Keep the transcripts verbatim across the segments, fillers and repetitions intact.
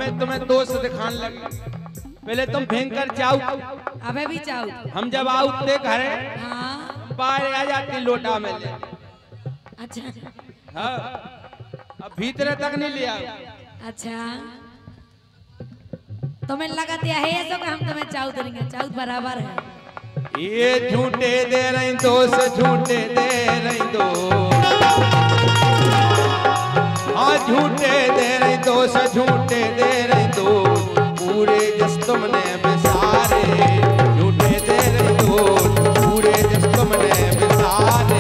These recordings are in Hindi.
मैं तुम्हें दोस्त दिखाने लगी। पहले तुम फेंक कर जाओ, अबे भी जाओ। हम जब आओ ते घर हाँ बाहर आ जाती लोटा में ले। अच्छा हाँ अब भीतर तक नहीं लिया। अच्छा तुम्हें लगा दिया है ऐसा कि हम तुम्हें चाऊ देंगे, चाऊ बराबर है। ये झूठे दे रही दोस्त, झूठे दे रही दो, हाँ झूठे दे रही दोस्त, झूठे दे रही दो, पूरे जस तुमने बिसारे, झूठे दे रही दो, पूरे जस तुमने बिसारे।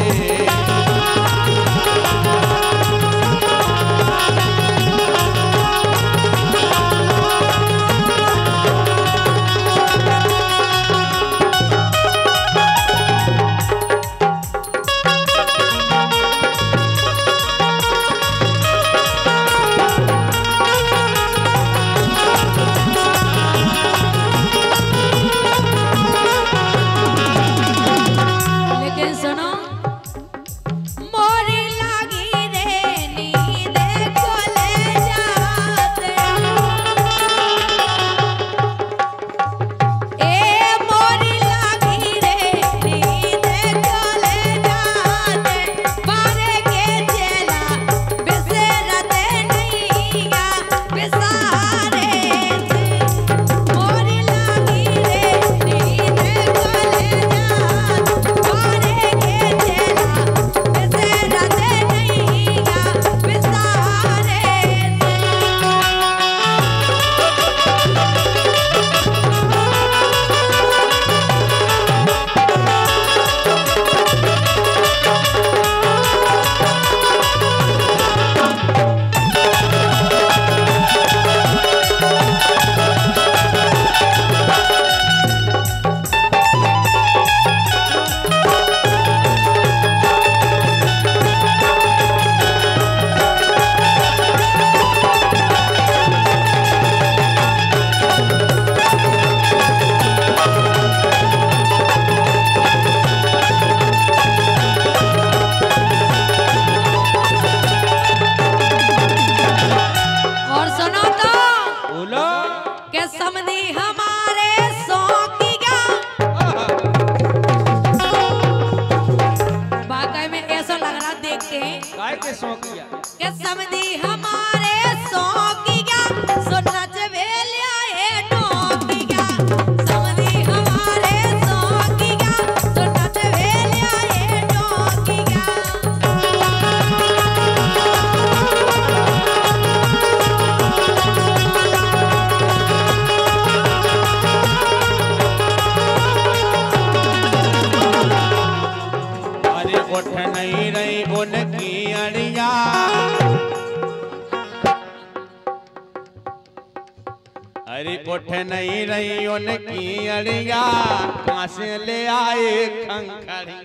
अरे उठ नहीं रही उनकी अड़िया, कहाँ से ले आए खंखड़ी।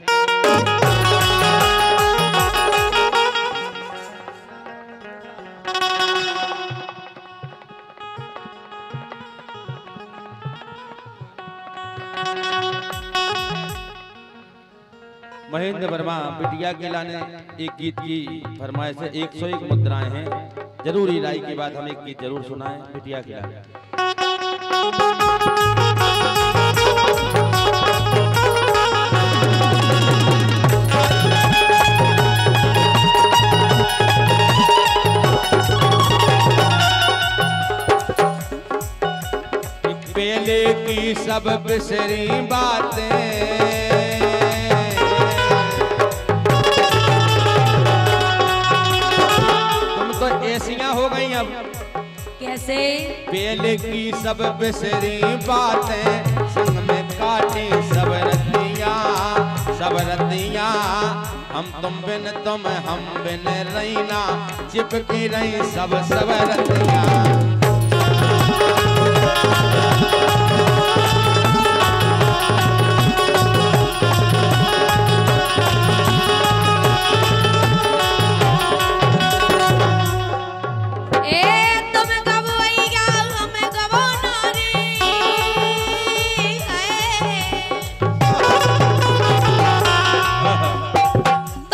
महेंद्र वर्मा बिटिया के लाने एक गीत की फरमाइश है। एक सौ एक मुद्राएं हैं, जरूर इलाई के बाद हम एक गीत जरूर सुनाएं बिटिया के लाने। पहले की सब बिसरी बातें, ऐसियां हो गई अब कैसे? पहले की सब बिसरी बातें, संग में काटी सब रतियां सब रतियां। हम तुम बिन तुम हम बिन रहीना, चिपकी रही सब सब रतियां।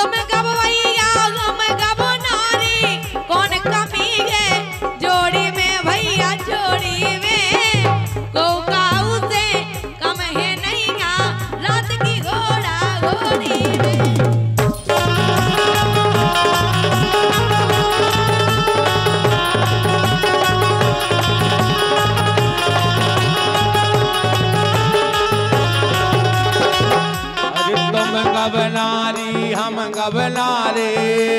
जोड़ी में हम गबना रे।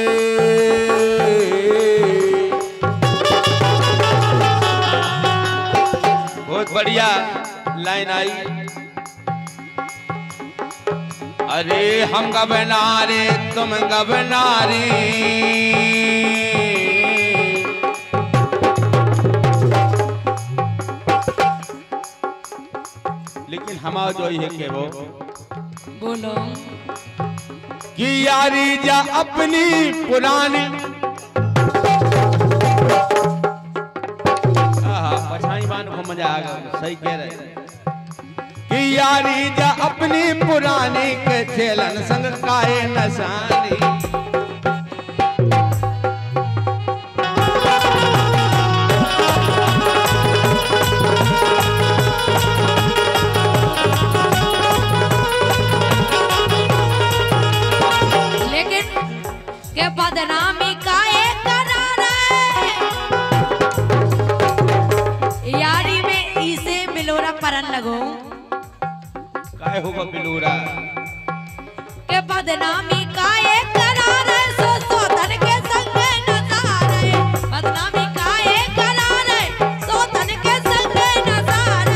बहुत बढ़िया लाइन आई। अरे हम गबना रे तुम गबना रे, लेकिन हमारा जो है के वो बोलो कि यारी जा अपनी पुरानी। पछाई बान को मजा आ गया, सही कह रहे कि यारी जा अपनी पुरानी के चेलन संग काए नसानी। के बदनामी काहे करा रे, यारी में इसे बिलोरा परन लगो। काहे होगा बिलोरा के बदनामी काहे करा रे, सो सो धन के संग नजारे। बदनामी काहे करा रे, सो धन के संग नजारे।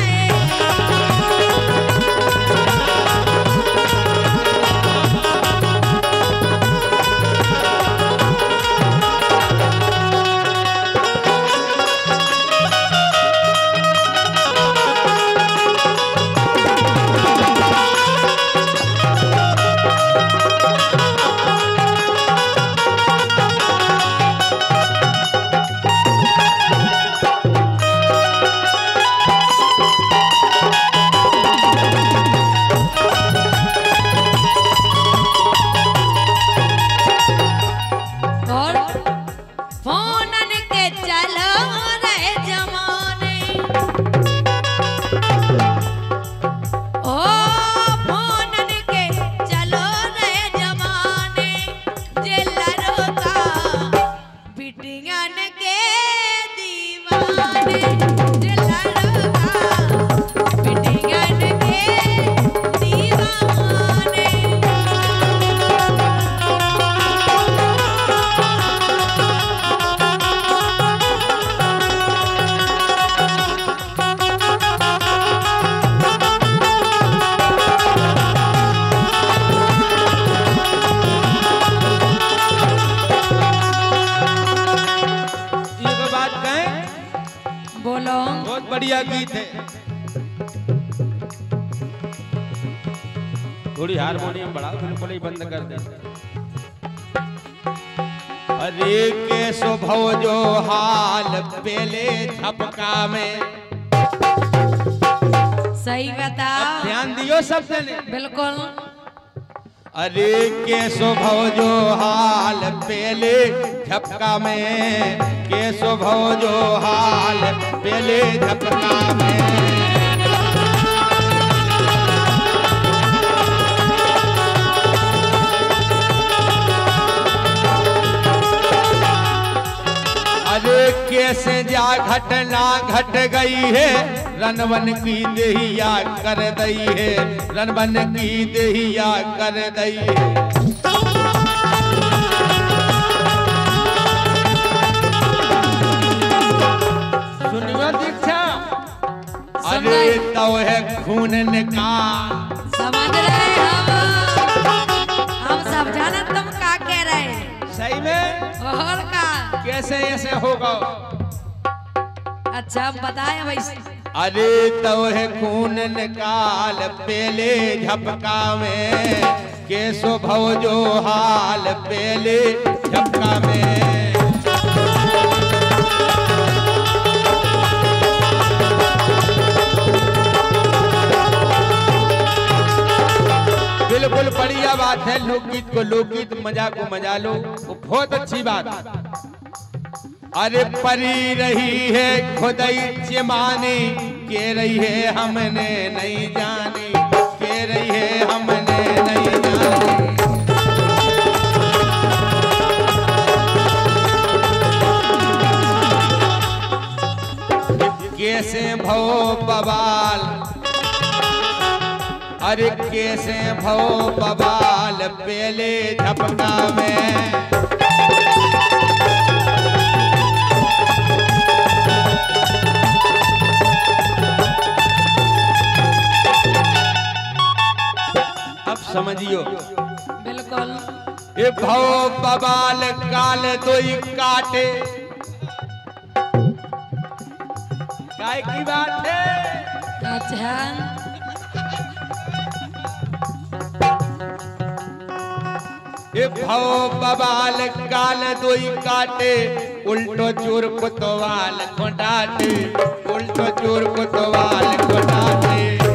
बहुत बढ़िया गीत है। थोड़ी हारमोनियम बढ़ाओ, बिल्कुल ही बंद कर दे। अरे के स्वभाव जो हाल पहले झपका में। सही बता, ध्यान दियो सब ने बिल्कुल। अरे के स्वभाव जो हाल पहले झपका में, के स्वभाव जो हाल पहले झपका में। अरे कैसे जा घटना घट गई है, रनवन की देहिया कर दई है, रनवन की देहिया कर दई है। सुनियो दीक्षा, अरे तो है खून निकाल। समझ रहे हम, हम सब जाना तुम का कह रहे। सही में और का कैसे ऐसे होगा? अच्छा बताए भाई। अरे तो है खून निकाल पहले झपका में, के स्वभाव जो हाल पहले झपका में। बिल्कुल बढ़िया बात है। लोकगीत को लोकगीत, मजा को मजा लो, वो बहुत अच्छी बात। अरे परी रही है खुदाई चमानी, के रही है हमने नहीं जानी, के रही है हमने नहीं जानी। कैसे भव बवाल, अरे कैसे भव बवाल पहले झपका में समझियो बिल्कुल। ये भव बवाल काल दोई काटे काय की बात है। अच्छा ये भव बवाल काल दोई काटे उल्टो चोर कोतवाल खोटाटे उल्टो चोर कोतवाल खोटाटे।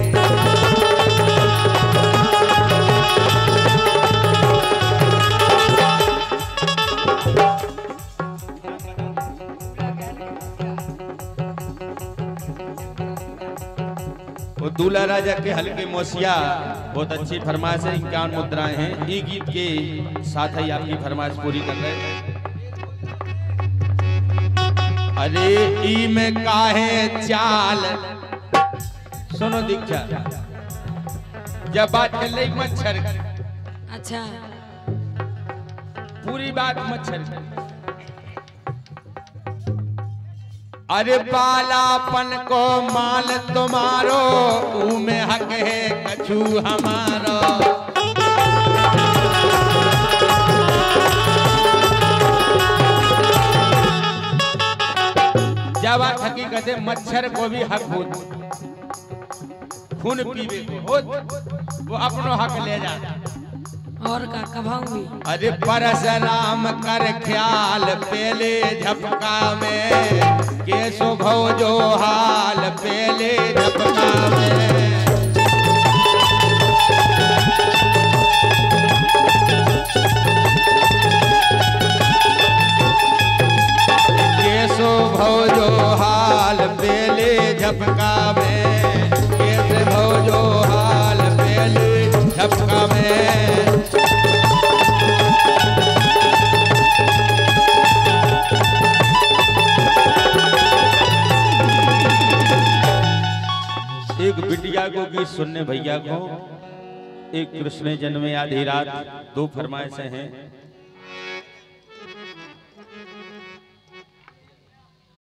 दूल्हा राजा के हल्के मोसिया बहुत अच्छी फरमाइश है। इक्यावन मुद्राएं हैं। ये गीत के साथ ही आपकी फरमाइश पूरी कर रहे हैं। अरे ई में काहे चाल सुनो दीक्षा जब बात चल रही मच्छर अच्छा पूरी बात मच्छर अरे बालापन को माल तुम्हारो ऊ में हक है कछु हमारो। जब बात हकीकत है मच्छर को भी हक हो खून पीवे को हो वो अपनो हक ले जाता और का कभाऊंगी। अरे परशुराम कर ख्याल पहले झपका में केसो भव जो हाल पहले झपका में। केसो भव जो हाल पहले झपका में केसो भव जो हाल पहले झपका में। एक बिटिया को गीत सुनने भैया को एक कृष्ण जन्मे आधी रात दो फरमाइशें हैं।